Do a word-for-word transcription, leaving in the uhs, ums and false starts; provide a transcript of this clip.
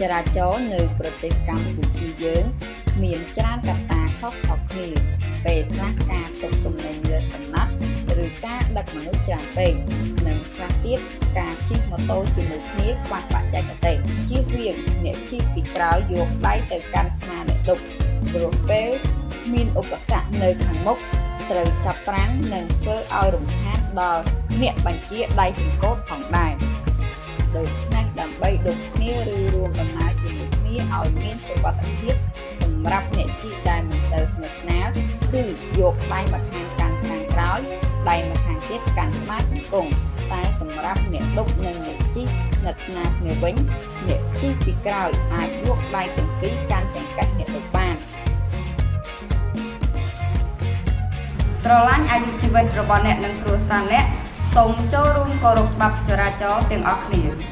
ចរាចរណ៍នៅប្រទេសកម្ពុជាយើងមានច្រើនកត្តាខុសៗគ្នាពេលខ្លះការទុកទំនិញលើកំណត់ឬការដឹកមនុស្សច្រើនពេកនិងខ្លះទៀតការជិះម៉ូតូជាមួយគ្នាខ្វះបច្ចេកទេសជិះវាងអ្នកជិះពីក្រោយយកដៃទៅកាន់ស្មាអ្នកឌុបព្រោះពេលមានឧបសគ្គនៅខាងមុខត្រូវចាប់ប្រាំងនិងធ្វើឲ្យរំខានដល់អ្នកបញ្ជាដៃចង្កូតផងដែរដូច្នេះដើម្បីឌុបគ្នាឬរួមដំណើរជាមួយគ្នាឲ្យមានសុវត្ថិភាពសម្រាប់អ្នកជិះដែលមិនសូវស្និទ្ធស្នាលគឺយកដៃម្ខាងកាន់ខាងក្រោយដៃម្ខាងទៀតកាន់ស្មាជង្គង់តែសម្រាប់អ្នកឌុបនិងអ្នកជិះស្និទ្ធស្នាលគ្នាវិញអ្នកជិះពីក្រោយអាចយកដៃទាំងពីរកាន់ចង្កេះអ្នកឌុបបានស្រឡាញ់អាយុជីវិតរបស់អ្នកនិងគ្រួសារអ្នកសូមចូលរួមគោរពច្បាប់ចរាចរណ៍ទាំងអស់គ្នា